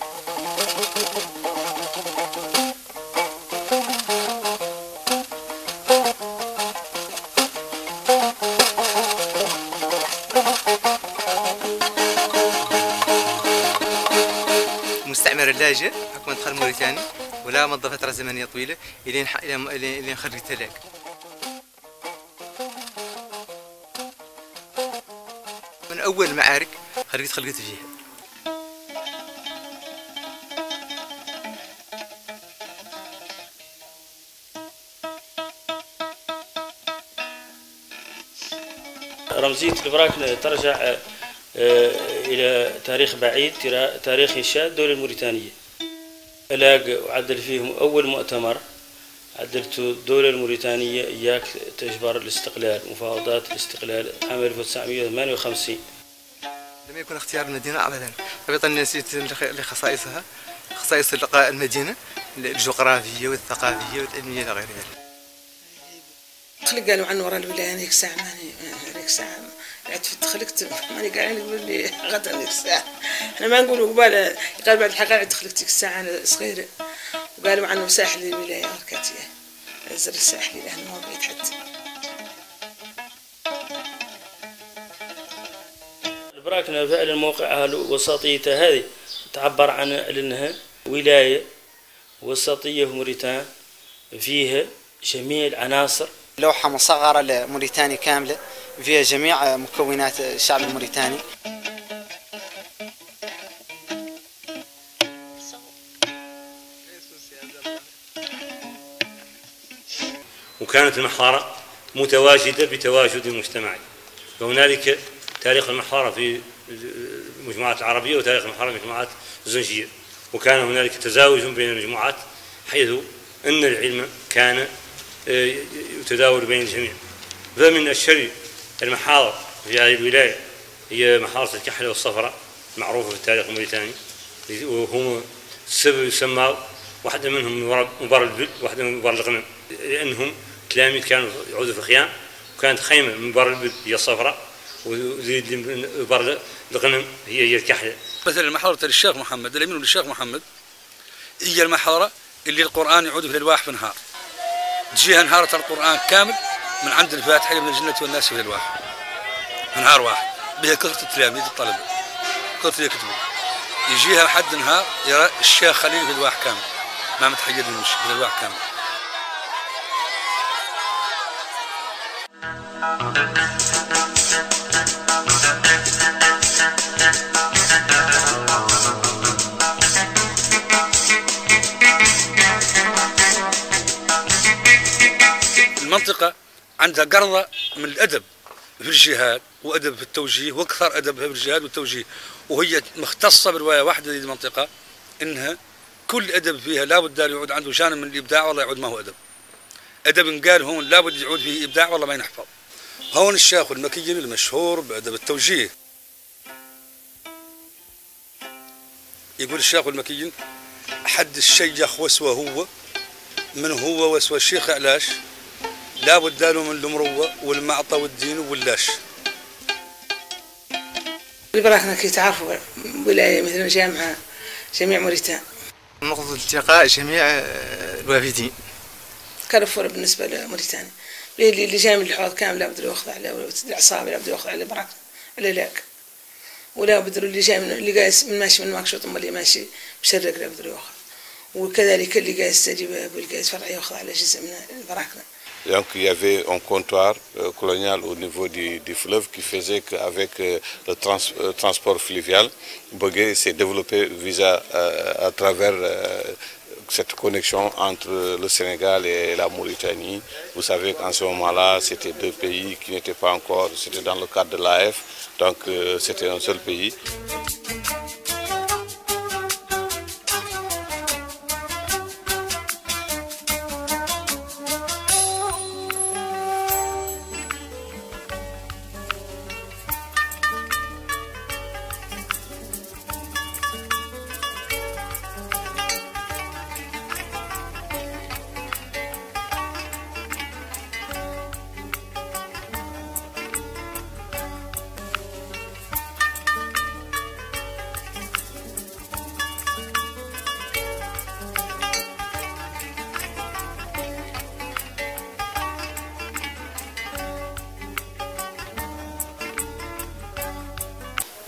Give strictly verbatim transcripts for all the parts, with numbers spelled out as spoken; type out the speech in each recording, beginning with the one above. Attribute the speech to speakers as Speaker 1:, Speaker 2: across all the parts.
Speaker 1: المستعمر اللاجئ حكم الانتقال الموريتاني ولا مضى فترة زمنية طويلة إلين إلين خرج التلاق. من أول المعارك خرجت خلقت فيها.
Speaker 2: رمزية البراك ترجع إلى تاريخ بعيد، تاريخ إنشاء الدولة الموريتانية. ألاق وعدل فيهم أول مؤتمر عدلت الدولة الموريتانية إياك تجبر الاستقلال، مفاوضات الاستقلال عام ألف وتسعمئة وثمانية وخمسين.
Speaker 1: لم يكن اختيار المدينة أبدا، ربطا نسيت لخصائصها، خصائص المدينة الجغرافية والثقافية والعلمية إلى غير ذلك.
Speaker 3: خلي قالوا عنه ورا الولاية هذيك الساعة ماني هذيك الساعة قعدت خلقت ماني قاعدين يقول لي غدا هذيك الساعة، احنا ما نقولوا قبال قال بعد الحقائق خلقت ديك الساعة أنا صغيرة، وقالوا عنه ساحل الولاية ركاتية الزر الساحلي لأنه ما بعيد حتى.
Speaker 2: البراكنة فعلا موقعها وسطيتها هذه تعبر عن أنها ولاية وسطية في موريتان فيها جميع العناصر.
Speaker 4: لوحة مصغرة لموريتانيا كاملة فيها جميع مكونات الشعب الموريتاني.
Speaker 5: وكانت المحارة متواجدة بتواجد مجتمعي، وهنالك تاريخ المحارة في المجموعات العربية وتاريخ المحارة في المجموعات الزنجية، وكان هنالك تزاوج بين المجموعات حيث أن العلم كان يتداول بين الجميع. فمن أشهر المحاضر في هذه الولاية هي محارة الكحل والصفراء المعروفة في التاريخ الموريتاني، وهم السبب يسمى واحدة منهم مبار البل واحدة من مبار الغنم، لأنهم تلاميذ كانوا يعودوا في الخيام، وكانت خيمة من مبار البل هي الصفراء وزيد مبار الغنم هي هي الكحلة.
Speaker 6: مثلا محاضرة الشيخ محمد الأمين للشيخ محمد هي المحاضرة اللي القرآن يعود في الألواح في نهار، تجيها نهارة القرآن كامل من عند الفاتحة من الجنة والناس في الألواح نهار واحد، بها كثرة التلاميذ الطلبة كثرة اللي يكتبوا، يجيها لحد نهار يرى الشيخ خليل في الألواح كامل ما متحيد من في الألواح كامل. المنطقة عندها قرضة من الأدب في الجهاد وأدب في التوجيه، وأكثر أدب في الجهاد والتوجيه، وهي مختصة برواية واحدة. هذه المنطقة إنها كل أدب فيها لابد يعود عنده جانب من الإبداع، والله يعود ما هو أدب. أدب قال هون لابد يعود فيه إبداع والله ما ينحفظ. هون الشيخ المكيين المشهور بأدب التوجيه، يقول الشيخ المكيين حد الشيخ وسوى هو من هو وسوى الشيخ علاش لا بد له من المروة والمعطى والدين واللاش.
Speaker 3: البراكنة كي تعرفوا ولاية مثل جامعة جميع موريتان،
Speaker 1: نقطة التقاء جميع الوافدين.
Speaker 3: كارفور بالنسبة لموريتانيا، اللي اللي جاي من الحوض كامل لا بد ياخذ على الأعصاب، لا بد ياخذ على البراكنة على لاق، ولا بد اللي جاي من اللي جاي من ماشي من ماكشوط اللي ماشي مشرق لا بد ياخذ، وكذلك اللي جاي يستجيب واللي جاي يتفرع ياخذ على جزء من البراكنة.
Speaker 7: Donc il y avait un comptoir euh, colonial au niveau du, du fleuve qui faisait qu'avec euh, le trans, euh, transport fluvial, Bogué s'est développé visa, euh, à travers euh, cette connexion entre le Sénégal et la Mauritanie. Vous savez qu'en ce moment-là, c'était deux pays qui n'étaient pas encore, c'était dans le cadre de l'A F, donc euh, c'était un seul pays.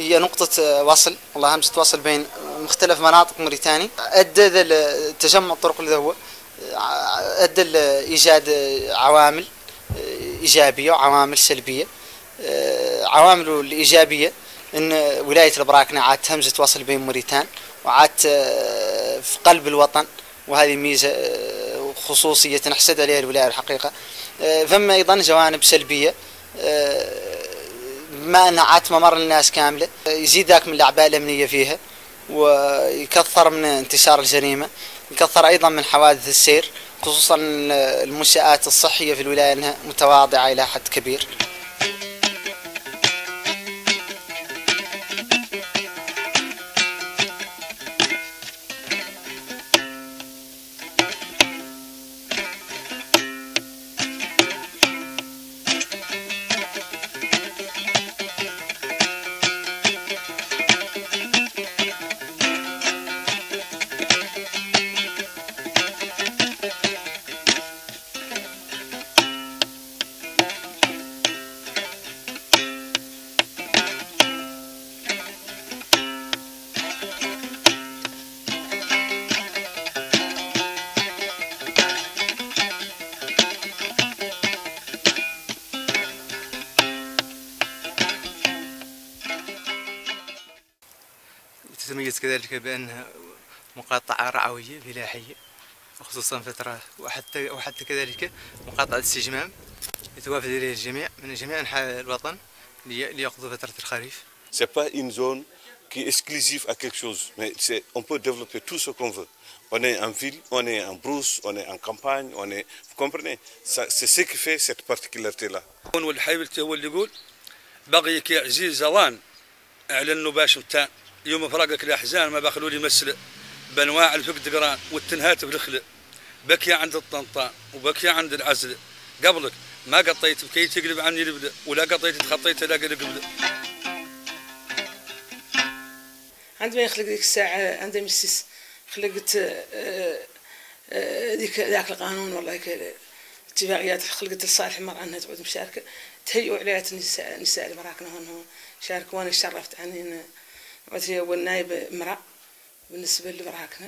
Speaker 4: هي نقطة وصل، والله همزة وصل بين مختلف مناطق موريتانيا. أدى تجمع الطرق الذوة أدى لإيجاد عوامل إيجابية وعوامل سلبية. عوامله الإيجابية إن ولاية البراكنة عادت همزة وصل بين موريتان وعادت في قلب الوطن، وهذه ميزة خصوصية تنحسد عليها الولاية الحقيقة. ثم أيضا جوانب سلبية، بما أنها عادت ممر الناس كاملة يزيد ذاك من الأعباء الأمنية فيها، ويكثر من انتشار الجريمة، يكثر أيضا من حوادث السير، خصوصا المنشآت الصحية في الولاية أنها متواضعة إلى حد كبير.
Speaker 1: تتميز كذلك بأنها مقاطعة رعوية فلاحية، وخصوصا فترة وحتى وحتى كذلك مقاطعة استجمام يتوافد إليها الجميع من جميع أنحاء الوطن ليقضوا فترة الخريف.
Speaker 7: C'est pas une zone qui est exclusive à quelque chose, mais on peut développer tout ce qu'on veut. On est en ville, on est en brousse, on est en campagne, on est, vous comprenez? C'est ce qui fait cette particularité-là.
Speaker 6: والحي هو اللي يقول بقي كي عزيز زوان على النباش نتاع يوم فراقك الاحزان ما باخلوا لي مسل بانواع الفقد قران والتنهات بالخلق، بكي عند الطنطان وبكي عند العزل، قبلك ما قطيت بكي تقلب عني البدا ولا قطيت تخطيت لا قبل.
Speaker 3: عندما يخلق ذيك الساعة عندما يسس خلقت ذيك ذاك القانون والله اتفاقيات خلقت لصالح المرأة أنها تعود مشاركة، تهيئوا عليها النساء النساء اللي براكنا هون شاركوا، وأنا شرفت عني عدت هي أول نائب امرأة بالنسبة لبراكنا.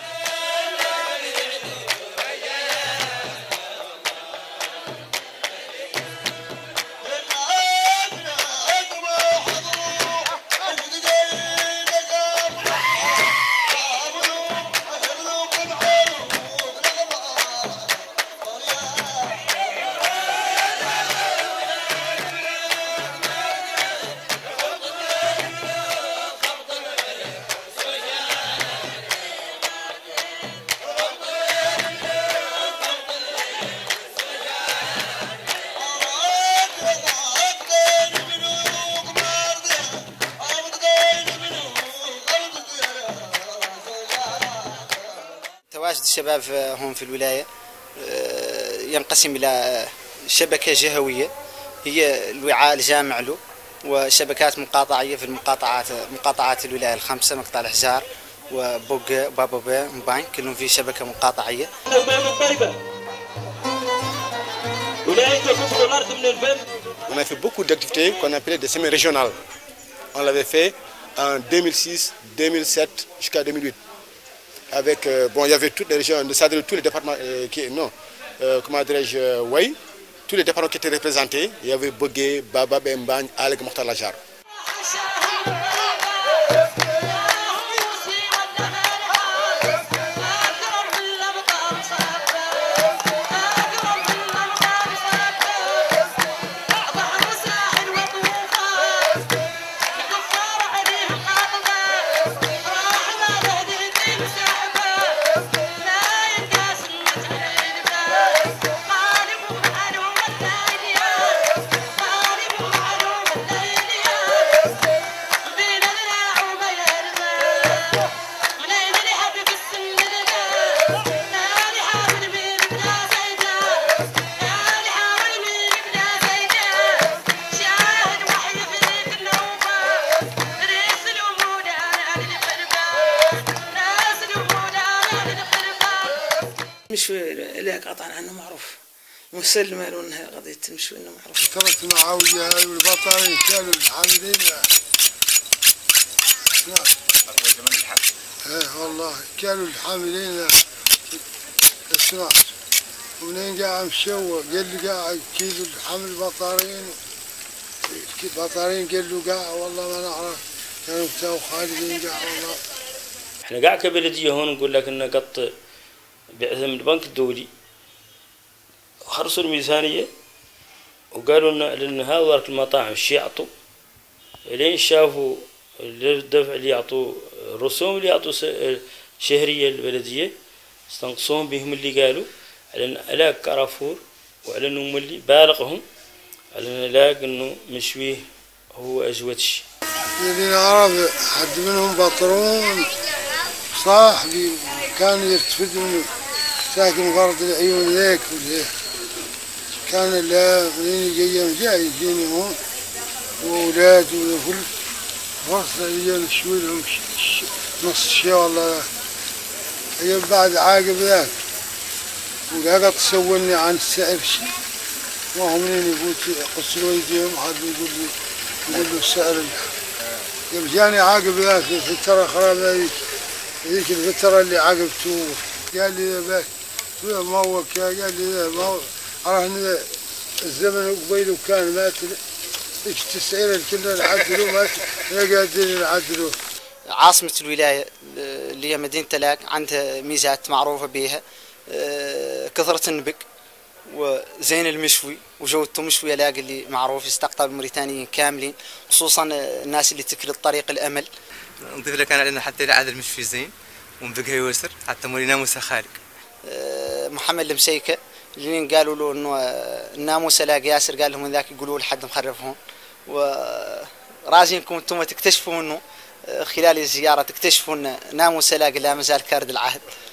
Speaker 4: تواجد الشباب هون في الولاية ينقسم إلى شبكة جهوية هي الوعاء الجامع له، وشبكات مقاطعية في المقاطعات مقاطعات الولاية الخمسة، مقطع الحجار وبوغ بابوبا مبان، كلهم في شبكة مقاطعية.
Speaker 8: On a fait beaucoup d'activités qu'on appelait des semaines régionales. On l'avait fait en deux mille six, deux mille sept jusqu'à deux mille huit. Avec, euh, bon, il y avait toutes les régions, tous les départements, euh, qui, non, euh, comment dirais-je, euh, oui, tous les départements qui étaient représentés. Il y avait Bogué, Baba, Bembagne, Aleg, Mokhtar Lajar.
Speaker 3: المشوي لا قطعا عنه معروف، مسلمة له انها قضية المشوي انه معروف.
Speaker 9: كانت المعاوية هاي والبطارين كانوا الحاملين نعم. ايه والله كانوا الحاملين سمعت ومنين قاعد مشوق قال لي قاعد كيلو الحمل بطارين بطارين قال له قاعد والله ما نعرف كانوا تو خالدين قاعد والله.
Speaker 2: احنا قاعد كبلدية هون نقول لك انه قط بعثة من البنك الدولي خرصوا الميزانية وقالوا لنا لأن هذول المطاعم الشيء يعطوا لين شافوا الدفع اللي يعطوا الرسوم اللي يعطوا شهرية البلدية استنقصوهم بهم اللي قالوا على أن ألاق كارافور وعلى أنهم اللي بالغهم على أن ألاق أنه مشويه هو أجود شيء.
Speaker 9: اللي نعرف حد منهم بطرون صاحبي كان يرتفد منه ساكن غرض العيون ذيك وذيك كان لا منين يجي جاي يجيني هون وأولاد وكل فرصة يجي نشوي لهم نص شيء والله هي بعد عاقب ذاك وقاعد تسولني عن السعر شيء وهم منين يقول قصروا يديهم حد يقول لي يقول له السعر يرجعني عاقب ذاك في الفترة خراب هذيك هذيك الفترة اللي عاقبته قال لي ذا ما هو قال لي ذا ما هو عرفنا الزمن قبيله كان مات ايش تسعير الكل نعدلوه مات لا قادرين نعدلوه.
Speaker 4: عاصمة الولاية اللي هي مدينة ألاق عندها ميزات معروفة بها كثرة النبق وزين المشوي وجودته مشوي ألاق اللي معروف يستقطب الموريتانيين كاملين خصوصا الناس اللي تكل الطريق الأمل.
Speaker 1: نضيف لك أنا لأن حتى العاد المشوي زين ومبقها يوسر حتى موري ناموسه خالق.
Speaker 4: محمد المسيكة اللي قالوا له انه الناموس ألاق ياسر قال لهم ذاك يقولوا لحد مخرف هون ورازينكم انتم تكتشفوا انه خلال الزيارة تكتشفوا ان ناموس ألاق لا مازال كارد العهد.